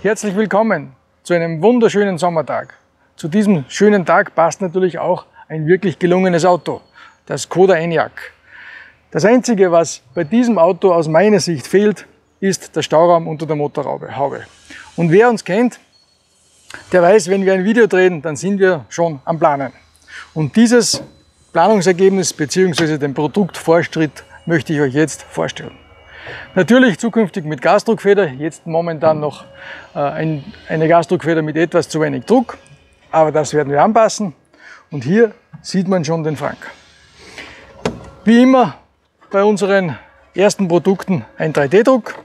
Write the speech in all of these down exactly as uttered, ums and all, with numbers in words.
Herzlich willkommen zu einem wunderschönen Sommertag. Zu diesem schönen Tag passt natürlich auch ein wirklich gelungenes Auto, das Škoda Enyaq. Das Einzige, was bei diesem Auto aus meiner Sicht fehlt, ist der Stauraum unter der Motorhaube. Und wer uns kennt, der weiß, wenn wir ein Video drehen, dann sind wir schon am Planen. Und dieses Planungsergebnis bzw. den Produktfortschritt möchte ich euch jetzt vorstellen. Natürlich zukünftig mit Gasdruckfeder, jetzt momentan noch äh, ein, eine Gasdruckfeder mit etwas zu wenig Druck, aber das werden wir anpassen. Und hier sieht man schon den Frank. Wie immer bei unseren ersten Produkten ein drei D Druck,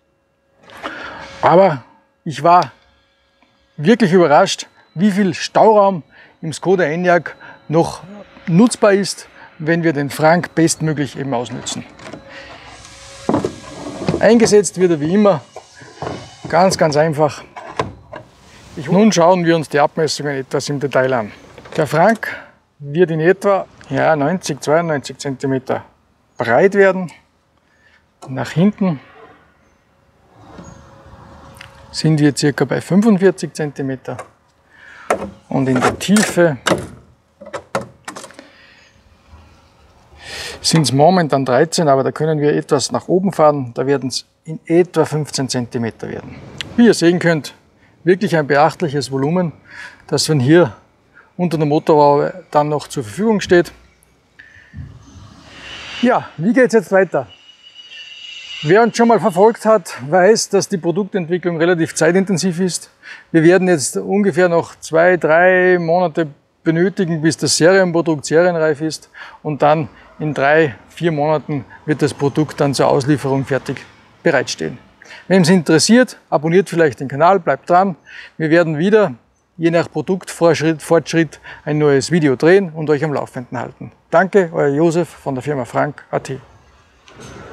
aber ich war wirklich überrascht, wie viel Stauraum im Škoda Enyaq noch nutzbar ist, wenn wir den Frank bestmöglich eben ausnutzen. Eingesetzt wird er wie immer ganz, ganz einfach. Nun schauen wir uns die Abmessungen etwas im Detail an. Der Frank wird in etwa ja, neunzig, zweiundneunzig Zentimeter breit werden. Nach hinten sind wir circa bei fünfundvierzig Zentimeter und in der Tiefe sind es momentan dreizehn, aber da können wir etwas nach oben fahren, da werden es in etwa fünfzehn Zentimeter werden. Wie ihr sehen könnt, wirklich ein beachtliches Volumen, das von hier unter der Motorhaube dann noch zur Verfügung steht. Ja, wie geht es jetzt weiter? Wer uns schon mal verfolgt hat, weiß, dass die Produktentwicklung relativ zeitintensiv ist. Wir werden jetzt ungefähr noch zwei, drei Monate benötigen, bis das Serienprodukt serienreif ist, und dann in drei, vier Monaten wird das Produkt dann zur Auslieferung fertig bereitstehen. Wenn es interessiert, abonniert vielleicht den Kanal, bleibt dran. Wir werden wieder, je nach Produktfortschritt, Fortschritt, ein neues Video drehen und euch am Laufenden halten. Danke, euer Josef von der Firma Frank punkt at.